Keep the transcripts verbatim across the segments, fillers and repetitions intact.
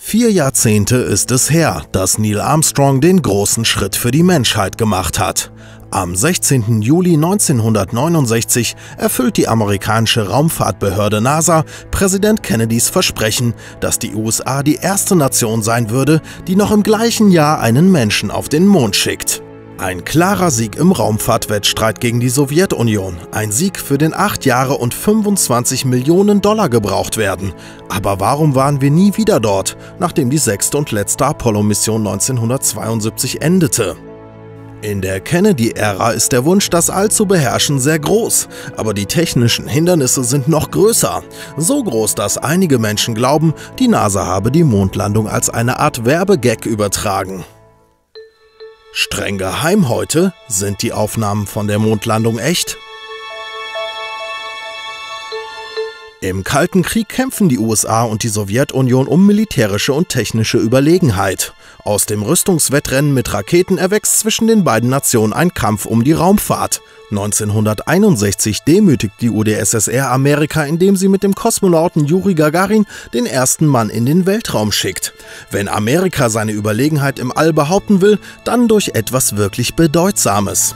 Vier Jahrzehnte ist es her, dass Neil Armstrong den großen Schritt für die Menschheit gemacht hat. Am sechzehnten Juli neunzehnhundertneunundsechzig erfüllt die amerikanische Raumfahrtbehörde NASA Präsident Kennedys Versprechen, dass die U S A die erste Nation sein würde, die noch im gleichen Jahr einen Menschen auf den Mond schickt. Ein klarer Sieg im Raumfahrtwettstreit gegen die Sowjetunion, ein Sieg, für den acht Jahre und fünfundzwanzig Millionen Dollar gebraucht werden. Aber warum waren wir nie wieder dort, nachdem die sechste und letzte Apollo-Mission neunzehnhundertzweiundsiebzig endete? In der Kennedy-Ära ist der Wunsch, das All zu beherrschen, sehr groß, aber die technischen Hindernisse sind noch größer. So groß, dass einige Menschen glauben, die NASA habe die Mondlandung als eine Art Werbegag übertragen. Streng geheim heute? Sind die Aufnahmen von der Mondlandung echt? Im Kalten Krieg kämpfen die U S A und die Sowjetunion um militärische und technische Überlegenheit. Aus dem Rüstungswettrennen mit Raketen erwächst zwischen den beiden Nationen ein Kampf um die Raumfahrt. neunzehnhunderteinundsechzig demütigt die U d S S R Amerika, indem sie mit dem Kosmonauten Juri Gagarin den ersten Mann in den Weltraum schickt. Wenn Amerika seine Überlegenheit im All behaupten will, dann durch etwas wirklich Bedeutsames.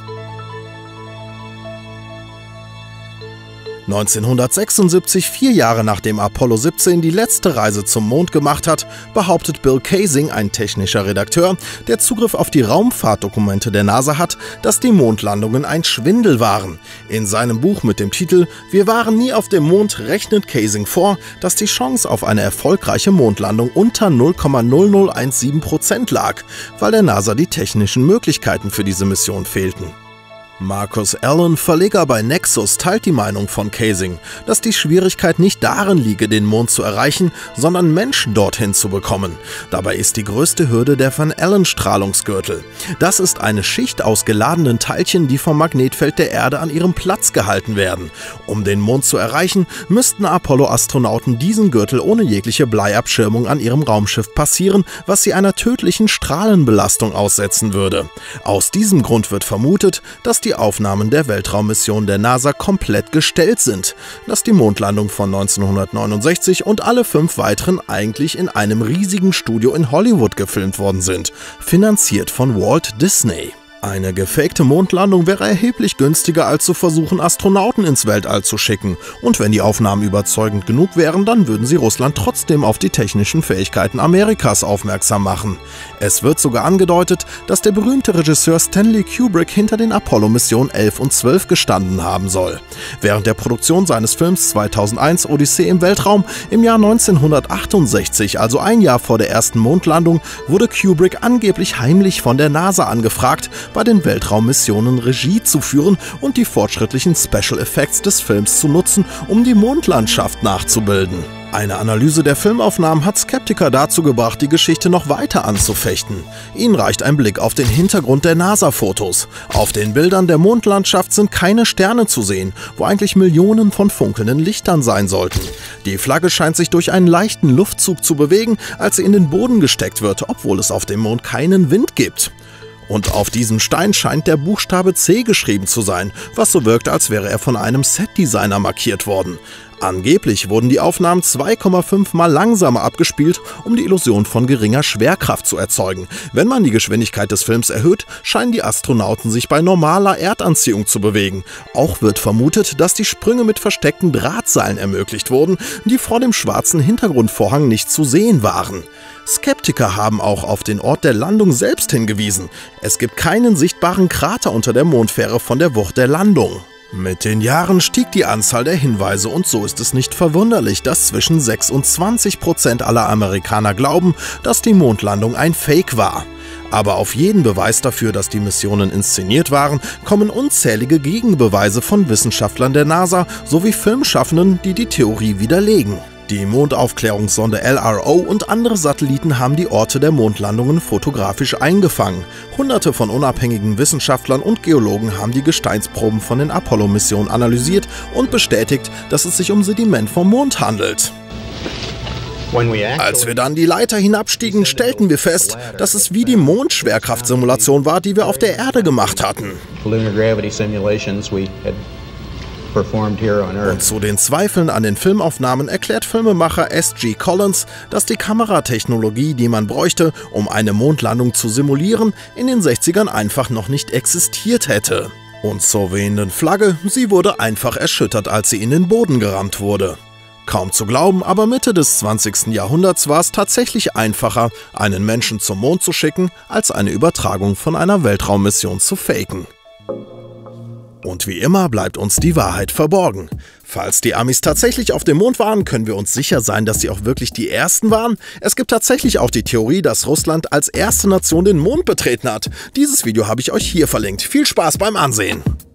neunzehnhundertsechsundsiebzig, vier Jahre nachdem Apollo siebzehn die letzte Reise zum Mond gemacht hat, behauptet Bill Kaysing, ein technischer Redakteur, der Zugriff auf die Raumfahrtdokumente der NASA hat, dass die Mondlandungen ein Schwindel waren. In seinem Buch mit dem Titel »Wir waren nie auf dem Mond« rechnet Kaysing vor, dass die Chance auf eine erfolgreiche Mondlandung unter null Komma null null eins sieben Prozent lag, weil der NASA die technischen Möglichkeiten für diese Mission fehlten. Marcus Allen, Verleger bei Nexus, teilt die Meinung von Kaysing, dass die Schwierigkeit nicht darin liege, den Mond zu erreichen, sondern Menschen dorthin zu bekommen. Dabei ist die größte Hürde der Van Allen-Strahlungsgürtel. Das ist eine Schicht aus geladenen Teilchen, die vom Magnetfeld der Erde an ihrem Platz gehalten werden. Um den Mond zu erreichen, müssten Apollo-Astronauten diesen Gürtel ohne jegliche Bleiabschirmung an ihrem Raumschiff passieren, was sie einer tödlichen Strahlenbelastung aussetzen würde. Aus diesem Grund wird vermutet, dass die Aufnahmen der Weltraummission der NASA komplett gestellt sind, dass die Mondlandung von neunzehnhundertneunundsechzig und alle fünf weiteren eigentlich in einem riesigen Studio in Hollywood gefilmt worden sind, finanziert von Walt Disney. Eine gefakte Mondlandung wäre erheblich günstiger, als zu versuchen, Astronauten ins Weltall zu schicken. Und wenn die Aufnahmen überzeugend genug wären, dann würden sie Russland trotzdem auf die technischen Fähigkeiten Amerikas aufmerksam machen. Es wird sogar angedeutet, dass der berühmte Regisseur Stanley Kubrick hinter den Apollo-Missionen elf und zwölf gestanden haben soll. Während der Produktion seines Films zweitausendeins Odyssee im Weltraum im Jahr neunzehnhundertachtundsechzig, also ein Jahr vor der ersten Mondlandung, wurde Kubrick angeblich heimlich von der NASA angefragt, bei den Weltraummissionen Regie zu führen und die fortschrittlichen Special Effects des Films zu nutzen, um die Mondlandschaft nachzubilden. Eine Analyse der Filmaufnahmen hat Skeptiker dazu gebracht, die Geschichte noch weiter anzufechten. Ihnen reicht ein Blick auf den Hintergrund der NASA-Fotos. Auf den Bildern der Mondlandschaft sind keine Sterne zu sehen, wo eigentlich Millionen von funkelnden Lichtern sein sollten. Die Flagge scheint sich durch einen leichten Luftzug zu bewegen, als sie in den Boden gesteckt wird, obwohl es auf dem Mond keinen Wind gibt. Und auf diesem Stein scheint der Buchstabe C geschrieben zu sein, was so wirkt, als wäre er von einem Setdesigner markiert worden. Angeblich wurden die Aufnahmen zwei Komma fünf Mal langsamer abgespielt, um die Illusion von geringer Schwerkraft zu erzeugen. Wenn man die Geschwindigkeit des Films erhöht, scheinen die Astronauten sich bei normaler Erdanziehung zu bewegen. Auch wird vermutet, dass die Sprünge mit versteckten Drahtseilen ermöglicht wurden, die vor dem schwarzen Hintergrundvorhang nicht zu sehen waren. Skeptiker haben auch auf den Ort der Landung selbst hingewiesen. Es gibt keinen sichtbaren Krater unter der Mondfähre von der Wucht der Landung. Mit den Jahren stieg die Anzahl der Hinweise und so ist es nicht verwunderlich, dass zwischen sechs und zwanzig Prozent aller Amerikaner glauben, dass die Mondlandung ein Fake war. Aber auf jeden Beweis dafür, dass die Missionen inszeniert waren, kommen unzählige Gegenbeweise von Wissenschaftlern der NASA sowie Filmschaffenden, die die Theorie widerlegen. Die Mondaufklärungssonde L R O und andere Satelliten haben die Orte der Mondlandungen fotografisch eingefangen. Hunderte von unabhängigen Wissenschaftlern und Geologen haben die Gesteinsproben von den Apollo-Missionen analysiert und bestätigt, dass es sich um Sediment vom Mond handelt. Als wir dann die Leiter hinabstiegen, stellten wir fest, dass es wie die Mondschwerkraftsimulation war, die wir auf der Erde gemacht hatten. performed here on Earth. Und zu den Zweifeln an den Filmaufnahmen erklärt Filmemacher S G Collins, dass die Kameratechnologie, die man bräuchte, um eine Mondlandung zu simulieren, in den sechzigern einfach noch nicht existiert hätte. Und zur wehenden Flagge, sie wurde einfach erschüttert, als sie in den Boden gerammt wurde. Kaum zu glauben, aber Mitte des zwanzigsten Jahrhunderts war es tatsächlich einfacher, einen Menschen zum Mond zu schicken, als eine Übertragung von einer Weltraummission zu faken. Und wie immer bleibt uns die Wahrheit verborgen. Falls die Amis tatsächlich auf dem Mond waren, können wir uns sicher sein, dass sie auch wirklich die Ersten waren. Es gibt tatsächlich auch die Theorie, dass Russland als erste Nation den Mond betreten hat. Dieses Video habe ich euch hier verlinkt. Viel Spaß beim Ansehen!